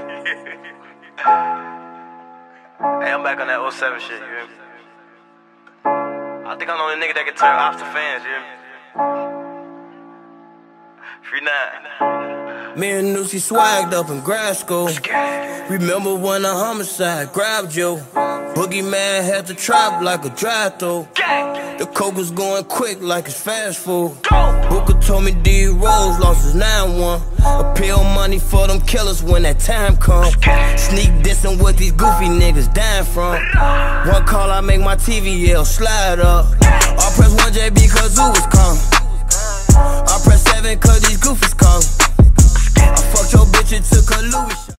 Hey, I'm back on that 07 shit, you hear me? I think I'm the only nigga that can turn off the fans, you hear me? Free 9. Me and Nucy swagged up in grad school. Remember when a homicide grabbed you? Boogeyman had to trap like a drive-thru. The coke was going quick like it's fast food. Booker told me D-Rose lost his 9-1. Appeal money for them killers when that time come. Sneak dissing what these goofy niggas dying from. One call, I make my TV yell, slide up. I press 1JB cause who was coming. I press 7 cause these goofies come. I fucked your bitch and took her Louis.